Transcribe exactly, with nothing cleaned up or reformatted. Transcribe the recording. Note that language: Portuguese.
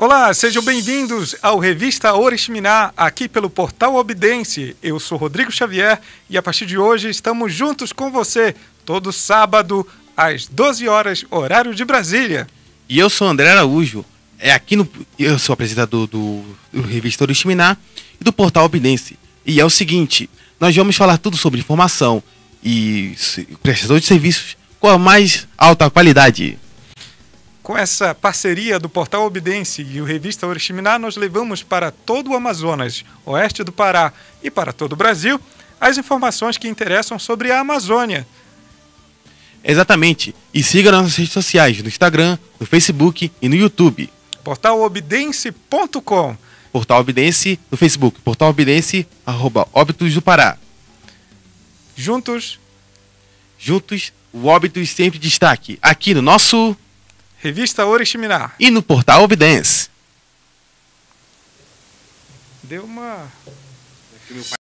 Olá, sejam bem-vindos ao Revista Oriximiná, aqui pelo Portal Obidense. Eu sou Rodrigo Xavier e a partir de hoje estamos juntos com você, todo sábado, às doze horas, horário de Brasília. E eu sou André Araújo, é aqui no, eu sou apresentador do, do Revista Oriximiná e do Portal Obidense. E é o seguinte, nós vamos falar tudo sobre informação e prestação de serviços com a mais alta qualidade. Com essa parceria do Portal Obidense e o Revista Oriximiná, nós levamos para todo o Amazonas, oeste do Pará e para todo o Brasil as informações que interessam sobre a Amazônia. Exatamente. E siga nossas redes sociais no Instagram, no Facebook e no YouTube. portal obidense ponto com. Portal Obidense no Facebook. Portal Obidense, arroba Óbitos do Pará. Juntos. Juntos, o Óbitos sempre destaque. Aqui no nosso... Revista Oriximiná. E no Portal Obidense. Deu uma...